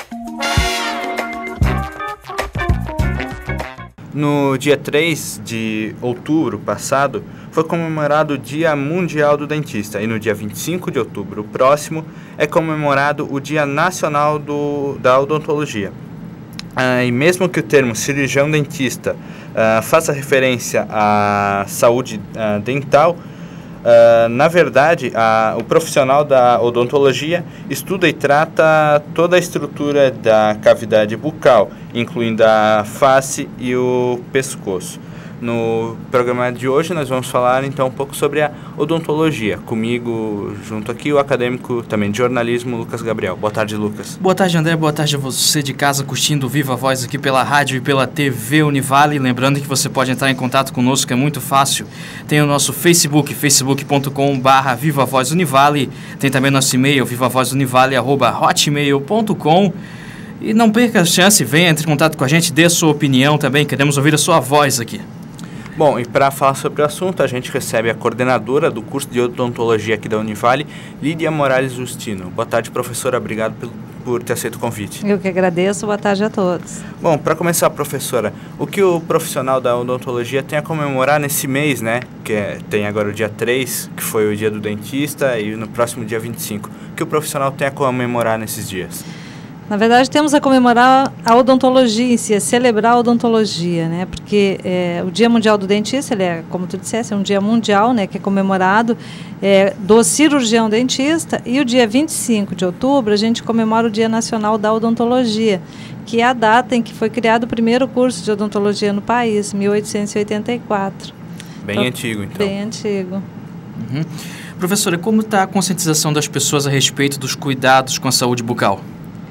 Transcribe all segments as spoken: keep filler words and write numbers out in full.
No dia três de outubro passado, foi comemorado o Dia Mundial do Dentista, e no dia vinte e cinco de outubro próximo é comemorado o Dia Nacional do, da Odontologia. Ah, e mesmo que o termo cirurgião dentista ah, faça referência à saúde ah, dental, ah, na verdade, ah, o profissional da odontologia estuda e trata toda a estrutura da cavidade bucal, incluindo a face e o pescoço. No programa de hoje nós vamos falar então um pouco sobre a odontologia. Comigo, junto aqui, o acadêmico também de jornalismo, Lucas Gabriel. Boa tarde, Lucas. Boa tarde, André. Boa tarde a você de casa curtindo o Viva Voz aqui pela rádio e pela T V Univale. Lembrando que você pode entrar em contato conosco, que é muito fácil. Tem o nosso Facebook, facebook ponto com barra Viva Voz Univale. Tem também nosso e-mail, vivavozunivale arroba hotmail ponto com. E não perca a chance, venha, entre em contato com a gente, dê a sua opinião também. Queremos ouvir a sua voz aqui. Bom, e para falar sobre o assunto, a gente recebe a coordenadora do curso de odontologia aqui da Univale, Lídia Morales Justino. Boa tarde, professora. Obrigado por, por ter aceito o convite. Eu que agradeço. Boa tarde a todos. Bom, para começar, professora, o que o profissional da odontologia tem a comemorar nesse mês, né? Que é, tem agora o dia três, que foi o dia do dentista, e no próximo dia vinte e cinco. O que o profissional tem a comemorar nesses dias? Na verdade, temos a comemorar a odontologia em si, a celebrar a odontologia, né? Porque é, o Dia Mundial do Dentista, ele é, como tu disseste, é um dia mundial, né? Que é comemorado é, do cirurgião dentista, e o dia vinte e cinco de outubro a gente comemora o Dia Nacional da Odontologia, que é a data em que foi criado o primeiro curso de odontologia no país, mil oitocentos e oitenta e quatro. Bem então, antigo, então. Bem antigo. Uhum. Professora, como está a conscientização das pessoas a respeito dos cuidados com a saúde bucal?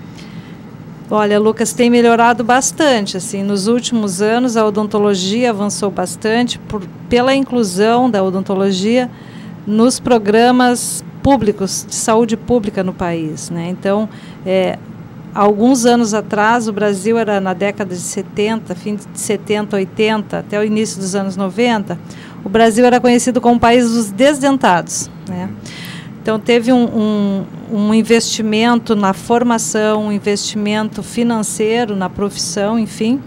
Olha, Lucas, tem melhorado bastante. Assim, nos últimos anos, a odontologia avançou bastante por, pela inclusão da odontologia nos programas públicos de saúde pública no país, né? Então, é, alguns anos atrás, o Brasil era na década de setenta, fim de setenta, oitenta, até o início dos anos noventa, o Brasil era conhecido como o país dos desdentados, né? Então, teve um, um, um investimento na formação, um investimento financeiro na profissão, enfim,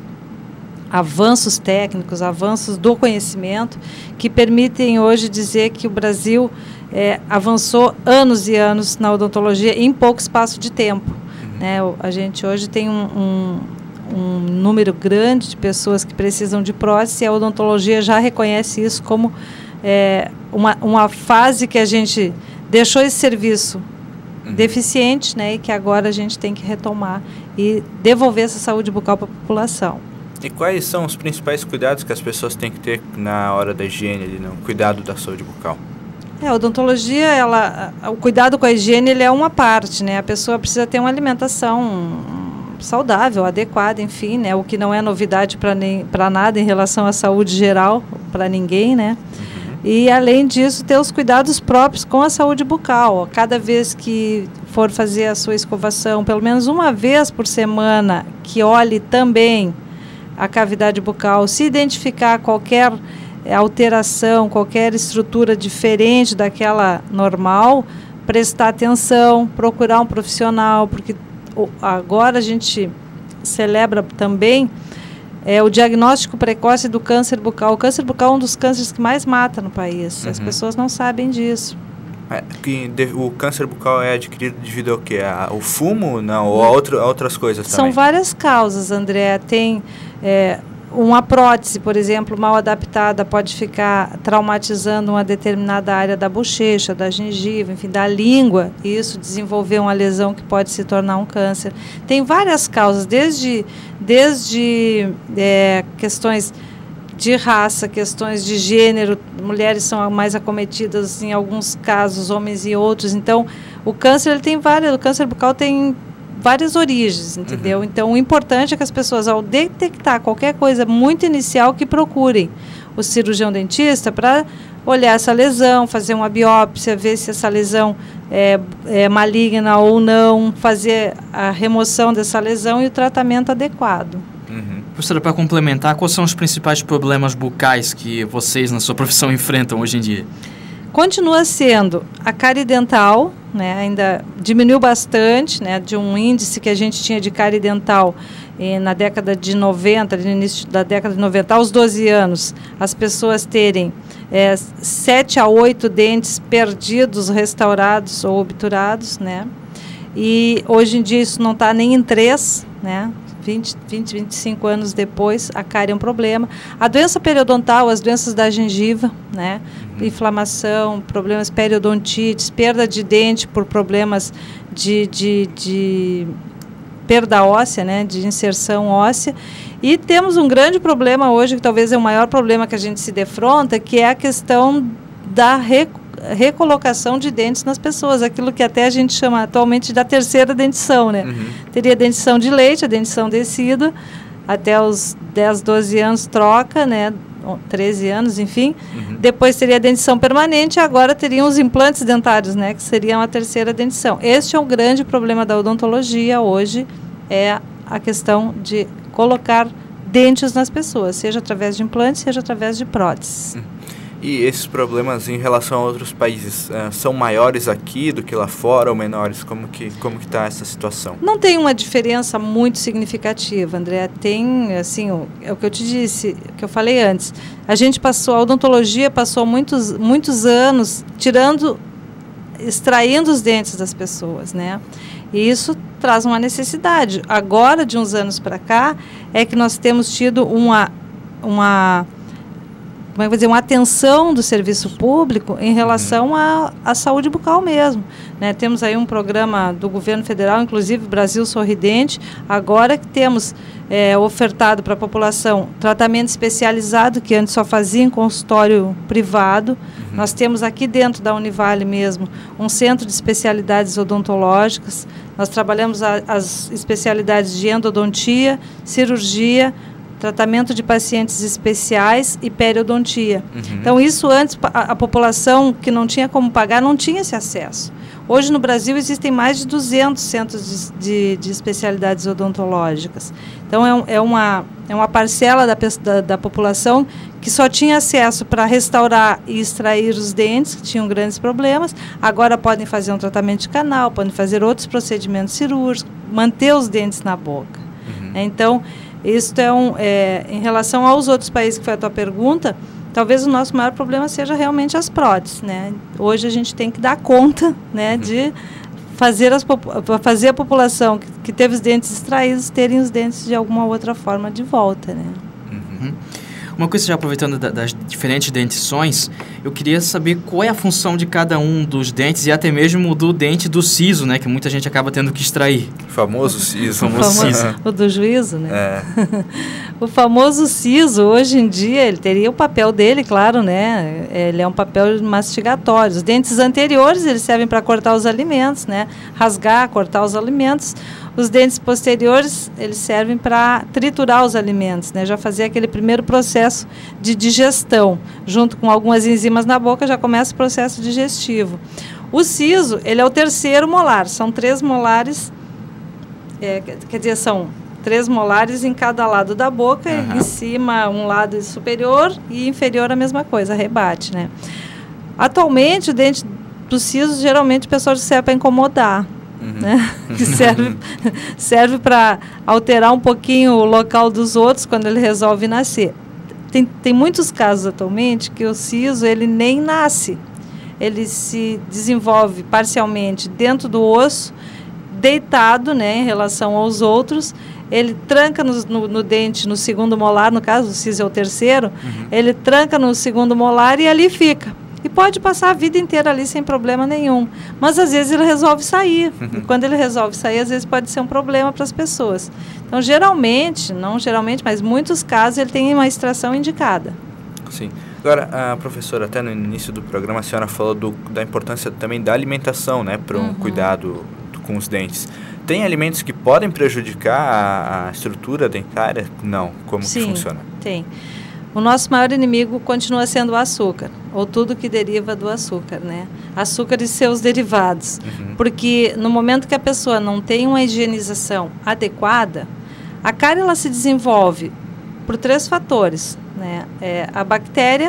avanços técnicos, avanços do conhecimento, que permitem hoje dizer que o Brasil é, avançou anos e anos na odontologia em pouco espaço de tempo. Uhum. Né? A gente hoje tem um, um, um número grande de pessoas que precisam de prótese, e a odontologia já reconhece isso como é, uma, uma fase que a gente deixou esse serviço uhum. deficiente, né, e que agora a gente tem que retomar e devolver essa saúde bucal para a população. E quais são os principais cuidados que as pessoas têm que ter na hora da higiene, ali, no cuidado da saúde bucal? É, a odontologia, ela, o cuidado com a higiene, ele é uma parte, né? A pessoa precisa ter uma alimentação saudável, adequada, enfim, né? O que não é novidade para nada em relação à saúde geral, para ninguém, né? Uhum. E, além disso, ter os cuidados próprios com a saúde bucal. Cada vez que for fazer a sua escovação, pelo menos uma vez por semana, que olhe também a cavidade bucal, se identificar qualquer alteração, qualquer estrutura diferente daquela normal, prestar atenção, procurar um profissional, porque agora a gente celebra também É, o diagnóstico precoce do câncer bucal. O câncer bucal é um dos cânceres que mais mata no país. Uhum. As pessoas não sabem disso. É, que de, o câncer bucal é adquirido devido ao quê? A, o fumo? Não, ou a, outro, a outras coisas São também? São várias causas, André. Tem é, uma prótese, por exemplo, mal adaptada, pode ficar traumatizando uma determinada área da bochecha, da gengiva, enfim, da língua, e isso desenvolver uma lesão que pode se tornar um câncer. Tem várias causas, desde, desde é, questões de raça, questões de gênero, mulheres são mais acometidas em alguns casos, homens em outros. Então, o câncer ele tem várias, o câncer bucal tem várias origens, entendeu? Uhum. Então, o importante é que as pessoas, ao detectar qualquer coisa muito inicial, que procurem o cirurgião dentista para olhar essa lesão, fazer uma biópsia, ver se essa lesão é, é maligna ou não, fazer a remoção dessa lesão e o tratamento adequado. Uhum. Professora, para complementar, quais são os principais problemas bucais que vocês, na sua profissão, enfrentam hoje em dia? continua sendo a cárie dental, né, ainda diminuiu bastante, né, de um índice que a gente tinha de cárie dental eh, na década de noventa, no início da década de noventa, aos doze anos, as pessoas terem eh, sete a oito dentes perdidos, restaurados ou obturados, né, e hoje em dia isso não está nem em três, né, vinte, vinte, vinte e cinco anos depois, a cárie é um problema. A doença periodontal, as doenças da gengiva, né? Uhum. Inflamação, problemas periodontites, perda de dente por problemas de, de, de perda óssea, né? De inserção óssea. E temos um grande problema hoje, que talvez é o maior problema que a gente se defronta, que é a questão da recuperação, recolocação de dentes nas pessoas, aquilo que até a gente chama atualmente da terceira dentição, né? Uhum. Teria a dentição de leite, a dentição decida, até os dez, doze anos troca, né? treze anos, enfim. Uhum. Depois teria a dentição permanente, e agora teriam os implantes dentários, né? Que seriam a terceira dentição. Este é o grande problema da odontologia hoje, é a questão de colocar dentes nas pessoas, seja através de implantes, seja através de próteses. Uhum. E esses problemas em relação a outros países uh, são maiores aqui do que lá fora ou menores? Como que como que está essa situação? Não tem uma diferença muito significativa, André. Tem, assim, o, é o que eu te disse, o que eu falei antes. A gente passou, a odontologia passou muitos, muitos anos tirando, extraindo os dentes das pessoas, né? E isso traz uma necessidade. Agora, de uns anos para cá, é que nós temos tido uma... uma como é que eu vou dizer, uma atenção do serviço público em relação à, à saúde bucal mesmo, né? Temos aí um programa do governo federal, inclusive Brasil Sorridente, agora que temos é, ofertado para a população tratamento especializado, que antes só fazia em consultório privado. Uhum. Nós temos aqui dentro da Univale mesmo um centro de especialidades odontológicas. Nós trabalhamos a, as especialidades de endodontia, cirurgia, tratamento de pacientes especiais e periodontia. Uhum. Então, isso antes, a, a população que não tinha como pagar, não tinha esse acesso. Hoje, no Brasil, existem mais de duzentos centros de, de, de especialidades odontológicas. Então, é, um, é, uma, é uma parcela da, da, da população que só tinha acesso para restaurar e extrair os dentes, que tinham grandes problemas. Agora podem fazer um tratamento de canal, podem fazer outros procedimentos cirúrgicos, manter os dentes na boca. Uhum. Então, isso é um, é, em relação aos outros países, que foi a tua pergunta, talvez o nosso maior problema seja realmente as próteses, né? Hoje a gente tem que dar conta, né, de fazer, as, fazer a população que, que teve os dentes extraídos terem os dentes de alguma outra forma de volta, né? Uhum. Uma coisa, já aproveitando da, das diferentes dentições, eu queria saber qual é a função de cada um dos dentes e até mesmo do dente do siso, né? Que muita gente acaba tendo que extrair. O famoso siso. O famoso siso. O do juízo, né? É. O famoso siso, hoje em dia, ele teria o papel dele, claro, né? Ele é um papel mastigatório. Os dentes anteriores, eles servem para cortar os alimentos, né? Rasgar, cortar os alimentos. Os dentes posteriores, eles servem para triturar os alimentos, né? Já fazer aquele primeiro processo de digestão. Junto com algumas enzimas na boca, já começa o processo digestivo. O siso, ele é o terceiro molar. São três molares, é, quer dizer, são três molares em cada lado da boca. Uhum. Em cima, um lado superior e inferior a mesma coisa, rebate, né? Atualmente, o dente do siso, geralmente, o pessoal serve para incomodar. Uhum. Né? Que serve, serve para alterar um pouquinho o local dos outros quando ele resolve nascer. Tem, tem muitos casos atualmente que o siso, ele nem nasce. Ele se desenvolve parcialmente dentro do osso, deitado, né, em relação aos outros. Ele tranca no, no, no dente, no segundo molar, no caso o siso é o terceiro, uhum. Ele tranca no segundo molar e ali fica. E pode passar a vida inteira ali sem problema nenhum. Mas, às vezes, ele resolve sair. Uhum. E quando ele resolve sair, às vezes pode ser um problema para as pessoas. Então, geralmente, não geralmente, mas muitos casos, ele tem uma extração indicada. Sim. Agora, a professora, até no início do programa, a senhora falou do, da importância também da alimentação, né? Para um uhum. cuidado com os dentes. Tem alimentos que podem prejudicar a, a estrutura dentária? Não. Como Sim, que funciona? Tem. O nosso maior inimigo continua sendo o açúcar, ou tudo que deriva do açúcar, né? Açúcar e seus derivados. Uhum. Porque no momento que a pessoa não tem uma higienização adequada, a cárie ela se desenvolve por três fatores, né? É a bactéria,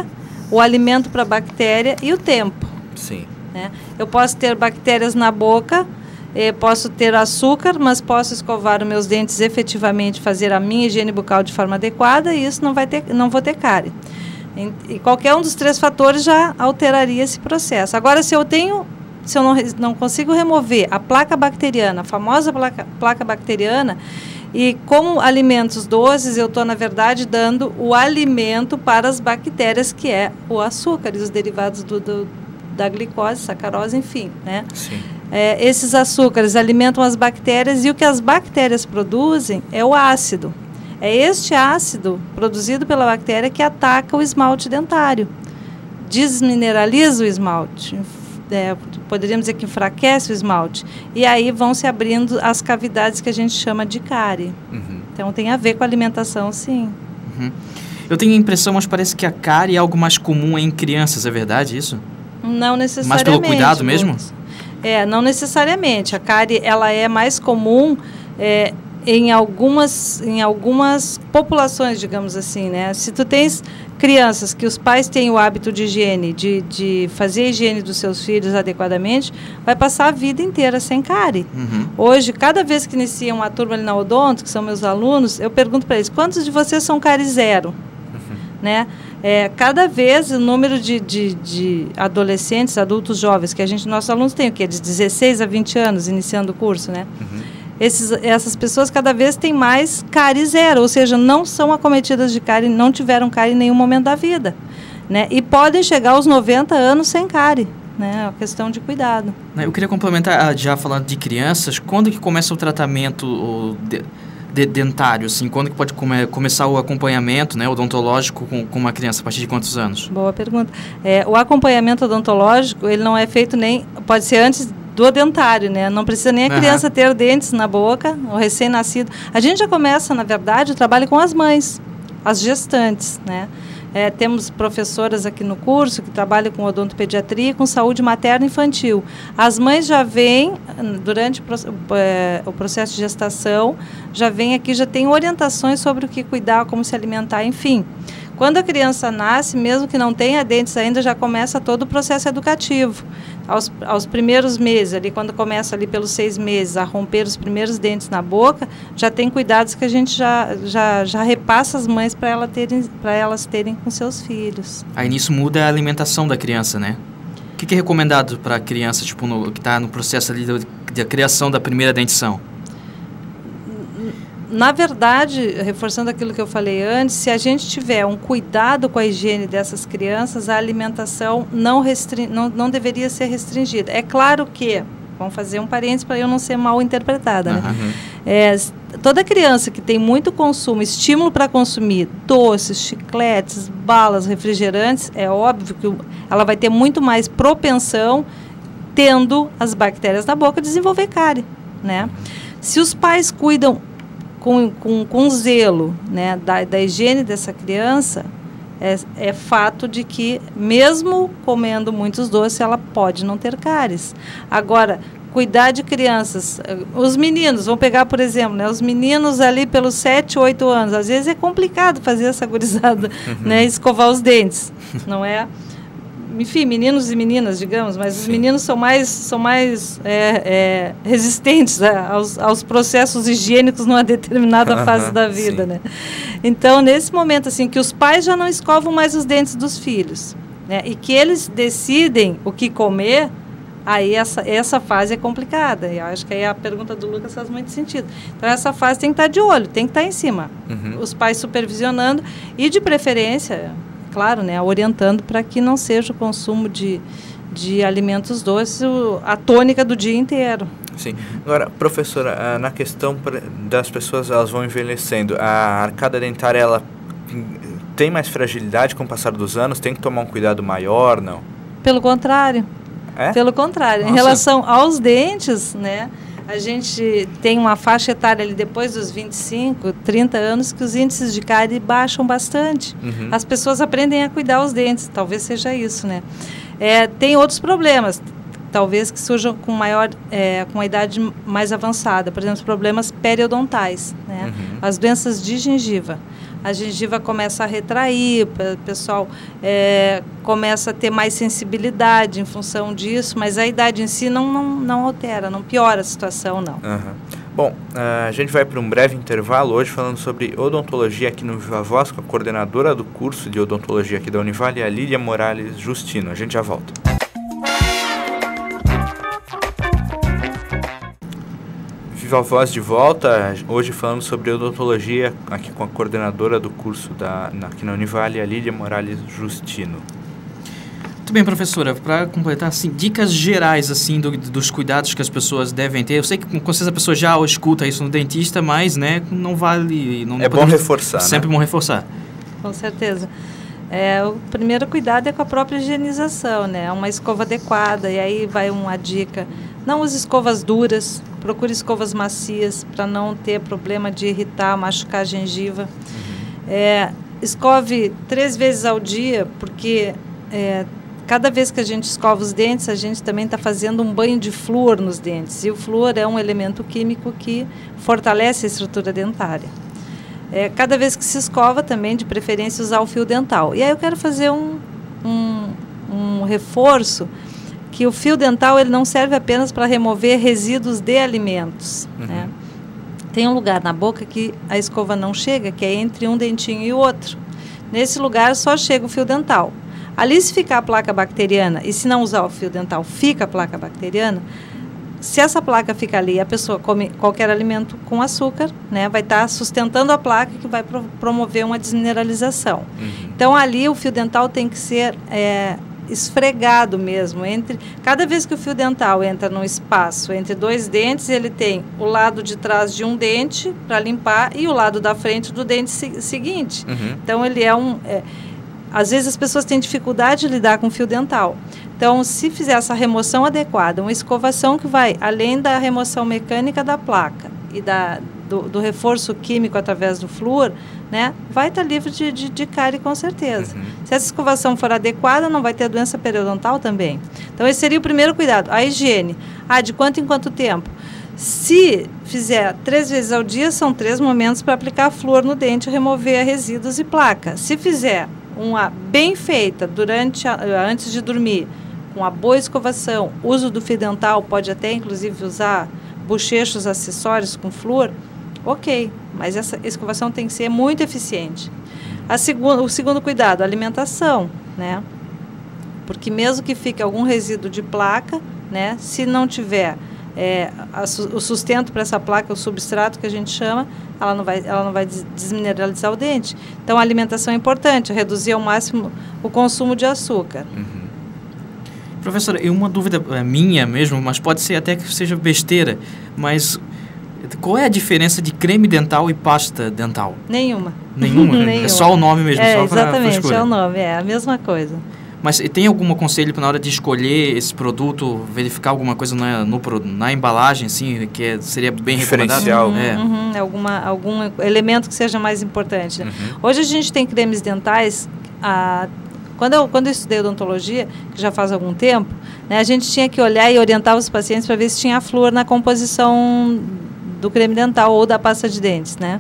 o alimento para a bactéria e o tempo. Sim. Né? Eu posso ter bactérias na boca, eh, posso ter açúcar, mas posso escovar os meus dentes efetivamente, fazer a minha higiene bucal de forma adequada e isso não vai ter, não vou ter cárie. E, e qualquer um dos três fatores já alteraria esse processo. Agora, se eu tenho, se eu não, não consigo remover a placa bacteriana, a famosa placa, placa bacteriana, e como alimentos doces, eu estou, na verdade, dando o alimento para as bactérias, que é o açúcar e os derivados do, do, da glicose, sacarose, enfim. Né? Sim. É, esses açúcares alimentam as bactérias e o que as bactérias produzem é o ácido. É este ácido produzido pela bactéria que ataca o esmalte dentário. Desmineraliza o esmalte. É, poderíamos dizer que enfraquece o esmalte. E aí vão se abrindo as cavidades que a gente chama de cárie. Uhum. Então tem a ver com a alimentação, sim. Uhum. Eu tenho a impressão, mas parece que a cárie é algo mais comum em crianças, é verdade isso? Não necessariamente. Mas pelo cuidado mesmo? É, não necessariamente. A cárie ela é mais comum é, em, algumas, em algumas populações, digamos assim, né? Se tu tens crianças que os pais têm o hábito de higiene, de, de fazer a higiene dos seus filhos adequadamente, vai passar a vida inteira sem cárie. Uhum. Hoje, cada vez que inicia uma turma ali na Odonto, que são meus alunos, eu pergunto para eles, quantos de vocês são cárie zero? Uhum. Né? É, cada vez o número de, de, de adolescentes, adultos jovens, que a gente, nossos alunos têm o quê? De dezesseis a vinte anos iniciando o curso, né? Uhum. Esses, essas pessoas cada vez têm mais cárie zero, ou seja, não são acometidas de cárie, não tiveram cárie em nenhum momento da vida. Né? E podem chegar aos noventa anos sem cárie. Né? É uma questão de cuidado. Eu queria complementar, já falando de crianças, quando que começa o tratamento de, de, dentário? Assim, quando que pode come, começar o acompanhamento, né, odontológico com, com uma criança? A partir de quantos anos? Boa pergunta. É, o acompanhamento odontológico, ele não é feito nem... Pode ser antes do dentário, né? Não precisa nem a criança uhum. ter dentes na boca, o recém-nascido. A gente já começa, na verdade, o trabalho com as mães, as gestantes, né? É, temos professoras aqui no curso que trabalham com odontopediatria e com saúde materna e infantil. As mães já vêm, durante o processo de gestação, já vêm aqui, já tem orientações sobre o que cuidar, como se alimentar, enfim. Quando a criança nasce, mesmo que não tenha dentes ainda, já começa todo o processo educativo. Aos, aos primeiros meses, ali, quando começa ali pelos seis meses a romper os primeiros dentes na boca, já tem cuidados que a gente já, já, já repassa às mães para ela terem, para elas terem com seus filhos. Aí nisso muda a alimentação da criança, né? O que, que é recomendado para a criança tipo, no, que está no processo ali da criação da primeira dentição? Na verdade, reforçando aquilo que eu falei antes, se a gente tiver um cuidado com a higiene dessas crianças, a alimentação não, restring, não, não deveria ser restringida. É claro que, vamos fazer um parênteses para eu não ser mal interpretada, né? Uhum. É, toda criança que tem muito consumo, estímulo para consumir doces, chicletes, balas, refrigerantes, é óbvio que ela vai ter muito mais propensão, tendo as bactérias na boca, a desenvolver cárie, né? Se os pais cuidam Com, com, com zelo, né, da, da higiene dessa criança, é, é fato de que, mesmo comendo muitos doces, ela pode não ter cáries. Agora, cuidar de crianças, os meninos, vamos pegar, por exemplo, né, os meninos ali pelos sete, oito anos, às vezes é complicado fazer essa gurizada, uhum. né, escovar os dentes, não é? Enfim, meninos e meninas, digamos, mas Sim. os meninos são mais, são mais é, é, resistentes a, aos, aos processos higiênicos numa determinada uh-huh, fase da vida, né? Então, nesse momento, assim, que os pais já não escovam mais os dentes dos filhos, né? E que eles decidem o que comer, aí essa, essa fase é complicada. Eu acho que aí a pergunta do Lucas faz muito sentido. Então, essa fase tem que estar de olho, tem que estar em cima. Uhum. Os pais supervisionando e, de preferência... Claro, né, orientando para que não seja o consumo de, de alimentos doces a tônica do dia inteiro. Sim. Agora, professora, na questão das pessoas, elas vão envelhecendo, a arcada dentária, ela tem mais fragilidade com o passar dos anos? Tem que tomar um cuidado maior, não? Pelo contrário. É? Pelo contrário. Nossa. Em relação aos dentes, né, a gente tem uma faixa etária ali depois dos vinte e cinco, trinta anos que os índices de cárie baixam bastante. Uhum. As pessoas aprendem a cuidar os dentes, talvez seja isso, né? É, tem outros problemas, talvez que surjam com maior, é, com a idade mais avançada, por exemplo, os problemas periodontais, né? Uhum. As doenças de gengiva. a gengiva começa a retrair, o pessoal é, começa a ter mais sensibilidade em função disso, mas a idade em si não, não, não altera, não piora a situação, não. Uhum. Bom, a gente vai para um breve intervalo hoje falando sobre odontologia aqui no Viva Voz com a coordenadora do curso de odontologia aqui da Univale, a Lília Morales Justino. A gente já volta. Viva Voz de volta, hoje falando sobre odontologia aqui com a coordenadora do curso da, na, aqui na Univale, a Lília Morales Justino. Muito bem, professora, para completar, assim, dicas gerais assim, do, dos cuidados que as pessoas devem ter. Eu sei que com certeza a pessoa já escuta isso no dentista, mas né, não vale... Não é bom reforçar, Sempre né? bom reforçar. Com certeza. É, o primeiro cuidado é com a própria higienização, né? Uma escova adequada, e aí vai uma dica. Não use escovas duras, procure escovas macias para não ter problema de irritar, machucar a gengiva. Uhum. É, escove três vezes ao dia, porque é, cada vez que a gente escova os dentes, a gente também está fazendo um banho de flúor nos dentes. E o flúor é um elemento químico que fortalece a estrutura dentária. É, cada vez que se escova também, de preferência, usar o fio dental. E aí eu quero fazer um, um, um reforço, que o fio dental ele não serve apenas para remover resíduos de alimentos. Uhum. Né? Tem um lugar na boca que a escova não chega, que é entre um dentinho e o outro. Nesse lugar só chega o fio dental. Ali, se ficar a placa bacteriana, e se não usar o fio dental, fica a placa bacteriana, se essa placa fica ali e a pessoa come qualquer alimento com açúcar, né, vai estar tá sustentando a placa que vai pro promover uma desmineralização. Uhum. Então, ali o fio dental tem que ser é, esfregado mesmo. Entre, cada vez que o fio dental entra num espaço entre dois dentes, ele tem o lado de trás de um dente para limpar e o lado da frente do dente se seguinte. Uhum. Então, ele é um... É, às vezes as pessoas têm dificuldade de lidar com o fio dental. Então, se fizer essa remoção adequada, uma escovação que vai além da remoção mecânica da placa e da, do, do reforço químico através do flúor, né, vai estar livre de, de, de cárie com certeza. Uhum. Se essa escovação for adequada, não vai ter doença periodontal também. Então, esse seria o primeiro cuidado. A higiene. Ah, de quanto em quanto tempo? Se fizer três vezes ao dia, são três momentos para aplicar flúor no dente e remover resíduos e placa. Se fizer uma bem feita durante a, antes de dormir, com uma boa escovação, uso do fio dental, pode até inclusive usar bochechos acessórios com flúor, ok, mas essa escovação tem que ser muito eficiente. A segunda, o segundo cuidado, a alimentação, né? Porque mesmo que fique algum resíduo de placa, né, se não tiver é, a, o sustento para essa placa, o substrato que a gente chama, ela não vai, ela não vai desmineralizar o dente. Então, a alimentação é importante, reduzir ao máximo o consumo de açúcar. Uhum. Professora, e uma dúvida minha mesmo, mas pode ser até que seja besteira, mas qual é a diferença de creme dental e pasta dental? Nenhuma. Nenhuma? Nenhuma. É só o nome mesmo? É, só pra, exatamente, pra é o nome, é a mesma coisa. Mas tem algum conselho para na hora de escolher esse produto, verificar alguma coisa na, no, na embalagem, assim, que é, seria bem recomendado? Uhum, é. uhum, alguma, algum elemento que seja mais importante. Né? Uhum. Hoje a gente tem cremes dentais, a, quando, eu, quando eu estudei odontologia, que já faz algum tempo, né, a gente tinha que olhar e orientar os pacientes para ver se tinha flúor na composição do creme dental ou da pasta de dentes, né?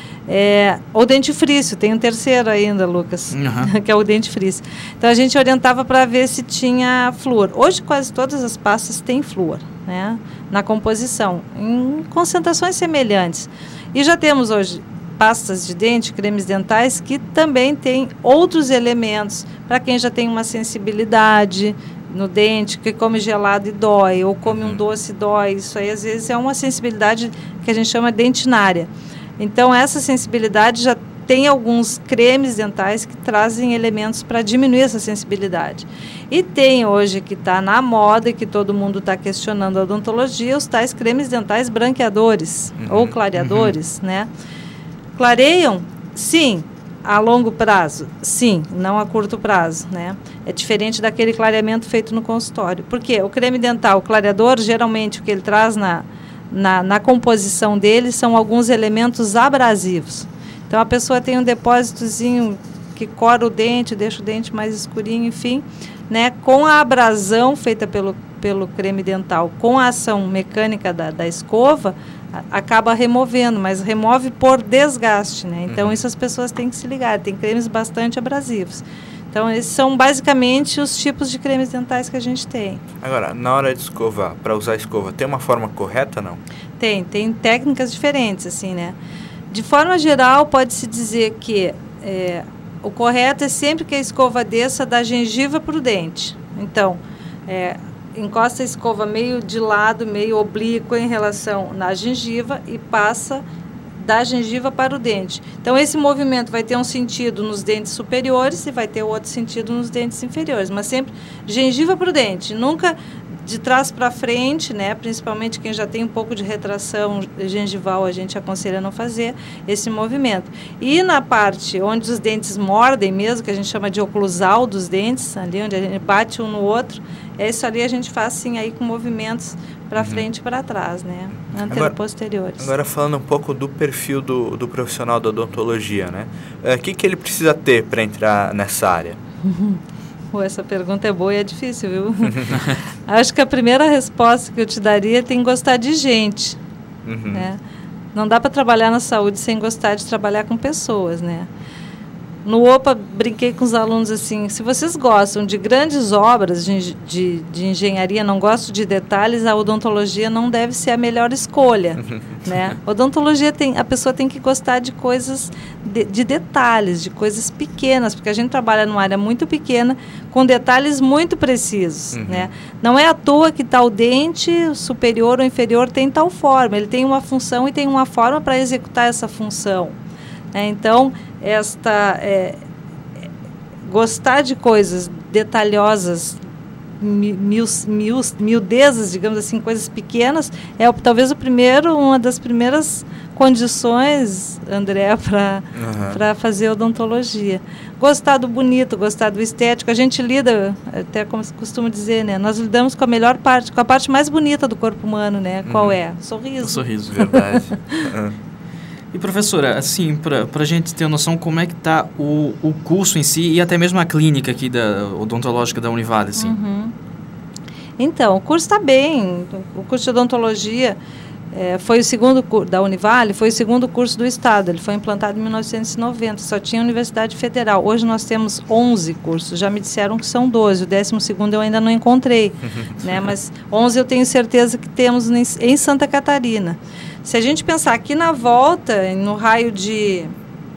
É, ou dentifrício, tem um terceiro ainda, Lucas, uhum. que é o dentifrício. Então a gente orientava para ver se tinha flúor. Hoje quase todas as pastas têm flúor, né, na composição, em concentrações semelhantes. E já temos hoje pastas de dente, cremes dentais, que também têm outros elementos, para quem já tem uma sensibilidade no dente, que come gelado e dói, ou come uhum. um doce e dói. Isso aí às vezes é uma sensibilidade que a gente chama dentinária. Então, essa sensibilidade já tem alguns cremes dentais que trazem elementos para diminuir essa sensibilidade. E tem hoje que está na moda e que todo mundo está questionando a odontologia, os tais cremes dentais branqueadores uhum, ou clareadores, uhum. né? Clareiam? Sim. A longo prazo? Sim, não a curto prazo, né? É diferente daquele clareamento feito no consultório. Por quê? O creme dental, o clareador, geralmente o que ele traz na... Na, na composição dele são alguns elementos abrasivos. Então a pessoa tem um depósitozinho que cora o dente, deixa o dente mais escurinho, enfim, né, com a abrasão feita pelo, pelo creme dental com a ação mecânica da, da escova, a, acaba removendo, mas remove por desgaste, né? Então, uhum. isso as pessoas têm que se ligar. Tem cremes bastante abrasivos. Então, esses são basicamente os tipos de cremes dentais que a gente tem. Agora, na hora de escovar, para usar a escova, tem uma forma correta, não? Tem, tem técnicas diferentes, assim, né? De forma geral, pode-se dizer que é, o correto é sempre que a escova desça da gengiva para o dente. Então, é, encosta a escova meio de lado, meio oblíqua em relação na gengiva e passa da gengiva para o dente. Então, esse movimento vai ter um sentido nos dentes superiores e vai ter outro sentido nos dentes inferiores, mas sempre gengiva para o dente, nunca de trás para frente, né? Principalmente quem já tem um pouco de retração gengival, a gente aconselha não fazer esse movimento. E na parte onde os dentes mordem mesmo, que a gente chama de oclusal dos dentes, ali onde a gente bate um no outro, é isso ali a gente faz assim aí com movimentos para uhum. frente e para trás, né? Anteroposteriores. Agora, agora falando um pouco do perfil do, do profissional da odontologia, né? O é, que, que ele precisa ter para entrar nessa área? Pô, essa pergunta é boa e é difícil, viu? Acho que a primeira resposta que eu te daria tem que gostar de gente, uhum. né? Não dá para trabalhar na saúde sem gostar de trabalhar com pessoas, né? No OPA, brinquei com os alunos assim, se vocês gostam de grandes obras de, de, de engenharia, não gostam de detalhes, a odontologia não deve ser a melhor escolha, né? Odontologia, tem, a pessoa tem que gostar de coisas, de, de detalhes, de coisas pequenas, porque a gente trabalha numa área muito pequena, com detalhes muito precisos, uhum. né? Não é à toa que tal dente superior ou inferior tem tal forma, ele tem uma função e tem uma forma para executar essa função. É, então, esta, é, gostar de coisas detalhosas, mil, mil, miudezas, digamos assim, coisas pequenas, é talvez o primeiro, uma das primeiras condições, André, para uhum. para fazer odontologia. Gostar do bonito, gostar do estético. A gente lida, até como se costuma dizer, né? Nós lidamos com a melhor parte, com a parte mais bonita do corpo humano, né? Uhum. Qual é? Sorriso. O sorriso, verdade. uhum. E, professora, assim, para a gente ter noção como é que está o, o curso em si e até mesmo a clínica aqui da odontológica da Univale, assim. Uhum. Então, o curso está bem. O curso de odontologia é, foi o segundo da Univale, foi o segundo curso do Estado. Ele foi implantado em mil novecentos e noventa, só tinha Universidade Federal. Hoje nós temos onze cursos, já me disseram que são doze, o décimo segundo eu ainda não encontrei, né? Mas onze eu tenho certeza que temos em Santa Catarina. Se a gente pensar aqui na volta, no raio de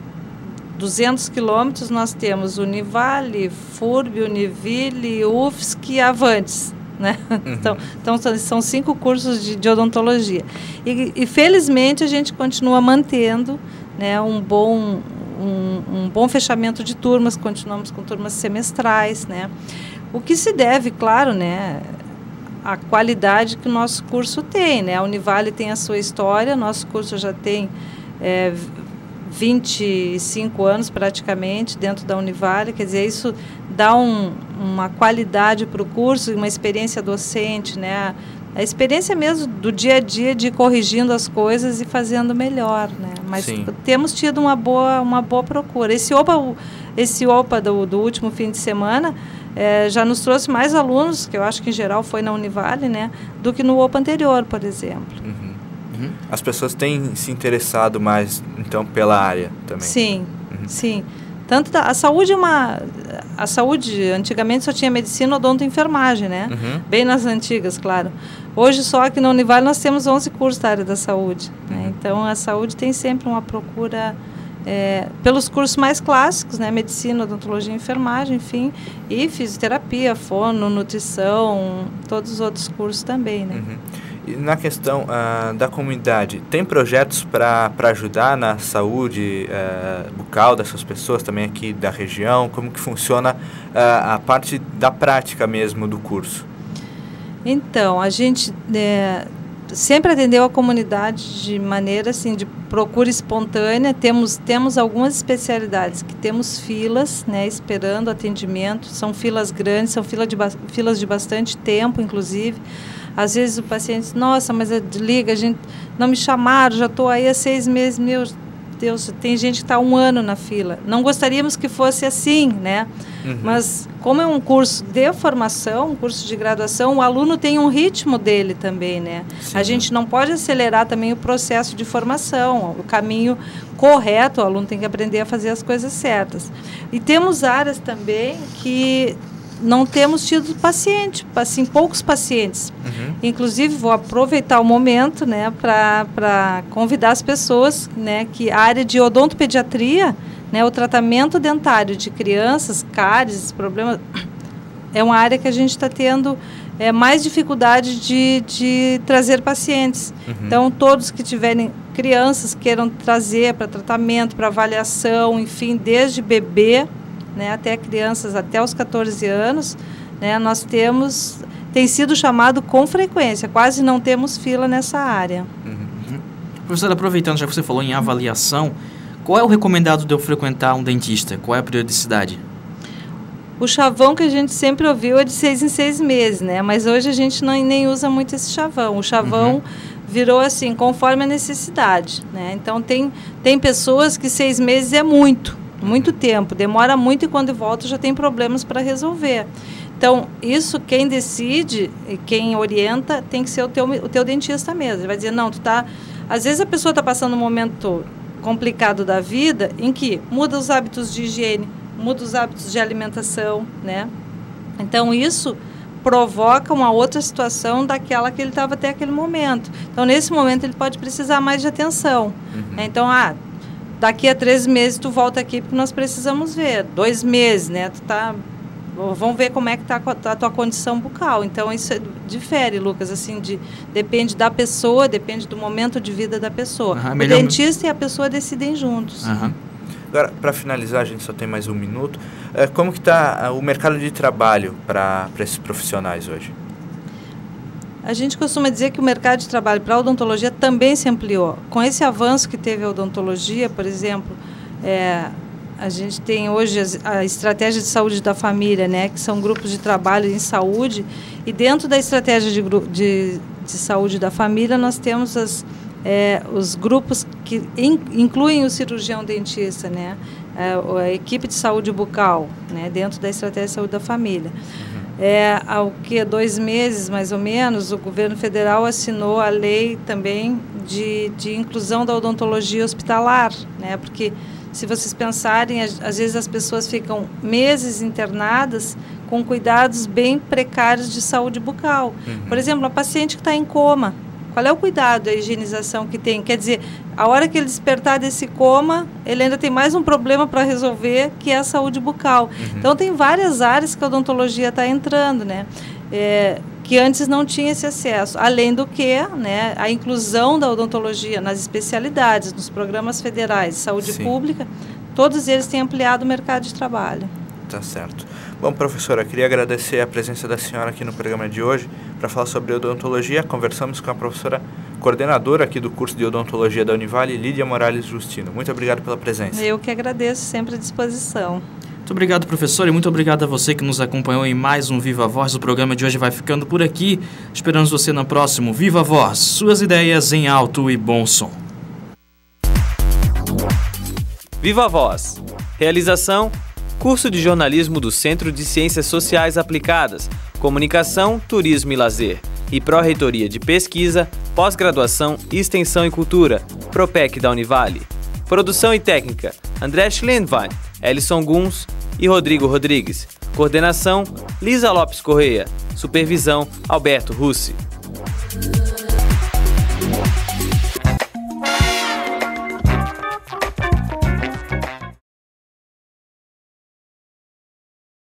duzentos quilômetros, nós temos Univale, F U R B, Univille, U F S C e Avantes, né? Uhum. Então, então, são cinco cursos de, de odontologia. E, e, felizmente, a gente continua mantendo, né, um, bom, um, um bom fechamento de turmas, continuamos com turmas semestrais, né? O que se deve, claro, né, a qualidade que o nosso curso tem, né? A Univale tem a sua história, nosso curso já tem é, vinte e cinco anos praticamente dentro da Univale, quer dizer, isso dá um, uma qualidade para o curso, uma experiência docente, né? A experiência mesmo do dia a dia de ir corrigindo as coisas e fazendo melhor, né? Mas Sim. temos tido uma boa, uma boa procura. Esse OPA, esse OPA do, do último fim de semana é, já nos trouxe mais alunos, que eu acho que em geral foi na Univale, né, do que no OPA anterior, por exemplo. Uhum. Uhum. As pessoas têm se interessado mais, então, pela área também. Sim, uhum. sim. Tanto da, a saúde é uma... A saúde, antigamente só tinha medicina, odonto e enfermagem, né? Uhum. Bem nas antigas, claro. Hoje, só aqui na Univale, nós temos onze cursos da área da saúde. Uhum. Né? Então, a saúde tem sempre uma procura é, pelos cursos mais clássicos, né? Medicina, odontologia e enfermagem, enfim. E fisioterapia, fono, nutrição, todos os outros cursos também, né? Uhum. E na questão uh, da comunidade, tem projetos para ajudar na saúde uh, bucal dessas pessoas também aqui da região? Como que funciona uh, a parte da prática mesmo do curso? Então, a gente é, sempre atendeu a comunidade de maneira assim, de procura espontânea. Temos, temos algumas especialidades que temos filas, né, esperando atendimento. São filas grandes, são fila de, filas de bastante tempo, inclusive. Às vezes o paciente diz, nossa, mas liga, a gente não me chamaram, já estou aí há seis meses, meu, Deus, tem gente que está um ano na fila. Não gostaríamos que fosse assim, né? Uhum. Mas como é um curso de formação, um curso de graduação, o aluno tem um ritmo dele também, né? Sim. A gente não pode acelerar também o processo de formação, o caminho correto, o aluno tem que aprender a fazer as coisas certas. E temos áreas também que não temos tido paciente, assim, poucos pacientes. Uhum. Inclusive, vou aproveitar o momento, né, para convidar as pessoas, né, que a área de odontopediatria, né, o tratamento dentário de crianças, cáries, problemas, é uma área que a gente está tendo é, mais dificuldade de, de trazer pacientes. Uhum. Então, todos que tiverem crianças queiram trazer para tratamento, para avaliação, enfim, desde bebê, né, até crianças até os catorze anos, né, nós temos, tem sido chamado com frequência, quase não temos fila nessa área. Uhum. Professora, aproveitando, já que você falou em avaliação, qual é o recomendado de eu frequentar um dentista? Qual é a periodicidade? O chavão que a gente sempre ouviu é de seis em seis meses, né, mas hoje a gente não, nem usa muito esse chavão. O chavão uhum. virou assim, conforme a necessidade, né, então tem, tem pessoas que seis meses é muito, muito tempo, demora muito e quando volta já tem problemas para resolver. Então, isso quem decide, quem orienta, tem que ser o teu, o teu dentista mesmo. Ele vai dizer, não, tu tá... Às vezes a pessoa está passando um momento complicado da vida em que muda os hábitos de higiene, muda os hábitos de alimentação, né? Então, isso provoca uma outra situação daquela que ele estava até aquele momento. Então, nesse momento, ele pode precisar mais de atenção. Uhum. Né? Então, ah... daqui a três meses tu volta aqui porque nós precisamos ver. Dois meses, né? Tu tá, vamos ver como é que está a tua condição bucal. Então, isso é, difere, Lucas, assim, de, depende da pessoa, depende do momento de vida da pessoa. Uhum, o melhor... dentista e a pessoa decidem juntos. Uhum. Agora, para finalizar, a gente só tem mais um minuto. É, como que está o mercado de trabalho para esses profissionais hoje? A gente costuma dizer que o mercado de trabalho para a odontologia também se ampliou. Com esse avanço que teve a odontologia, por exemplo, é, a gente tem hoje a, a estratégia de saúde da família, né, que são grupos de trabalho em saúde, e dentro da estratégia de, de, de saúde da família nós temos as, é, os grupos que in, incluem o cirurgião dentista, né, a, a equipe de saúde bucal, né, dentro da estratégia de saúde da família. É, há o que, dois meses, mais ou menos, o governo federal assinou a lei também de, de inclusão da odontologia hospitalar, né? Porque, se vocês pensarem, às vezes as pessoas ficam meses internadas com cuidados bem precários de saúde bucal. Uhum. Por exemplo, uma paciente que está em coma, qual é o cuidado, a higienização que tem? Quer dizer, a hora que ele despertar desse coma, ele ainda tem mais um problema para resolver, que é a saúde bucal. Uhum. Então, tem várias áreas que a odontologia está entrando, né? É, que antes não tinha esse acesso. Além do que, né, a inclusão da odontologia nas especialidades, nos programas federais de saúde Sim. pública, todos eles têm ampliado o mercado de trabalho. Tá certo. Bom, professora, queria agradecer a presença da senhora aqui no programa de hoje para falar sobre odontologia. Conversamos com a professora coordenadora aqui do curso de odontologia da Univale, Lídia Morales Justino. Muito obrigado pela presença. Eu que agradeço, sempre à disposição. Muito obrigado, professor, e muito obrigado a você que nos acompanhou em mais um Viva Voz. O programa de hoje vai ficando por aqui. Esperamos você no próximo Viva Voz. Suas ideias em alto e bom som. Viva Voz. Realização: Curso de Jornalismo do Centro de Ciências Sociais Aplicadas, Comunicação, Turismo e Lazer e Pró-Reitoria de Pesquisa, Pós-Graduação, Extensão e Cultura, Propec da Univale. Produção e técnica: André Schlendwein, Ellison Guns e Rodrigo Rodrigues. Coordenação: Lisa Lopes Correia. Supervisão: Alberto Russi.